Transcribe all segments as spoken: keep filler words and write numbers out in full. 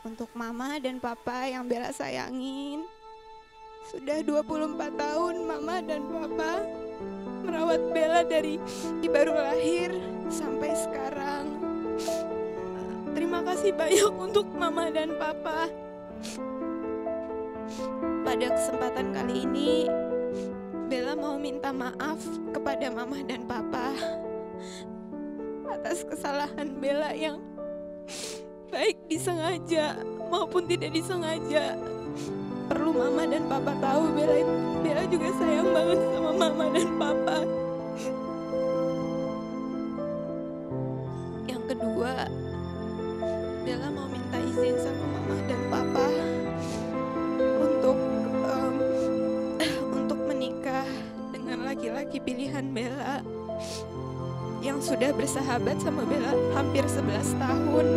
untuk mama dan papa yang Bella sayangin. Sudah dua puluh empat tahun mama dan papa merawat Bella dari di baru lahir sampai sekarang. Terima kasih banyak untuk mama dan papa. Pada kesempatan kali ini, Bella mau minta maaf kepada mama dan papa atas kesalahan Bella yang baik disengaja maupun tidak disengaja. Perlu mama dan papa tahu, Bella, Bella juga sayang banget sama mama dan papa. Yang kedua, Bella mau minta izin sama mama dan papa untuk um, untuk menikah dengan laki-laki pilihan Bella yang sudah bersahabat sama Bella hampir sebelas tahun.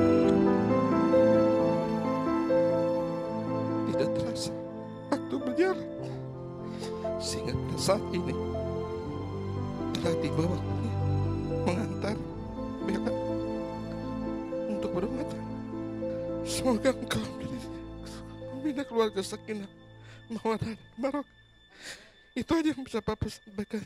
Tidak terasa waktu berjalan, sehingga pada saat ini telah tiba waktunya mengantar Bella untuk berumah tangga. Semoga engkau membina keluarga sakinah, mawaddah, barokah. Itu aja yang bisa Papa sampaikan.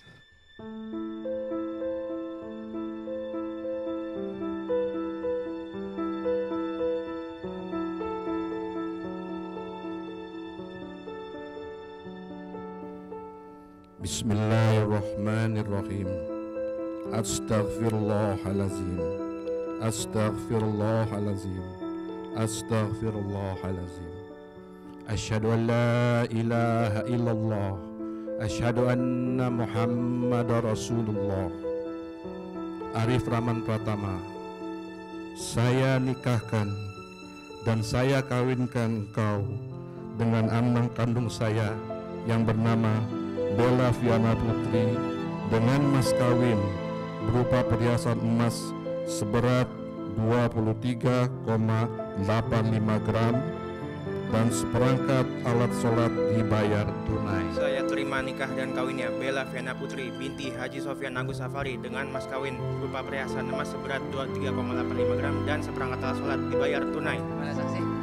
Bismillahirrahmanirrahim. Astaghfirullahalazim. Astaghfirullahalazim. Astaghfirullahalazim. Asyhadu an la ilaha illallah. Asyhadu anna Muhammadar Rasulullah. Arif Rahman Pratama. Saya nikahkan dan saya kawinkan engkau dengan anak kandung saya yang bernama Bella Viana Putri dengan mas kawin berupa perhiasan emas seberat dua puluh tiga koma delapan lima gram dan seperangkat alat sholat dibayar tunai. Saya terima nikah dan kawinnya Bella Viana Putri binti Haji Sofyan Agus Safari dengan mas kawin berupa perhiasan emas seberat dua puluh tiga koma delapan lima gram dan seperangkat alat sholat dibayar tunai. Mana saksi?